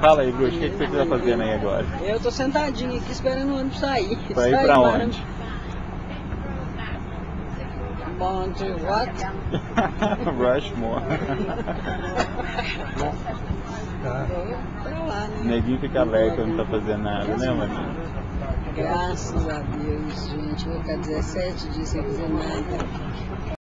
Fala aí, Bruxo, o que você está fazendo aí agora? Eu tô sentadinho aqui esperando o ônibus sair. Pra ir pra onde? Onde? What? Rushmore. Pra lá, né? Neguinho fica alerta quando não tá fazendo nada, né, Marilene? Graças a Deus, gente. Vou ficar 17 dias sem fazer nada.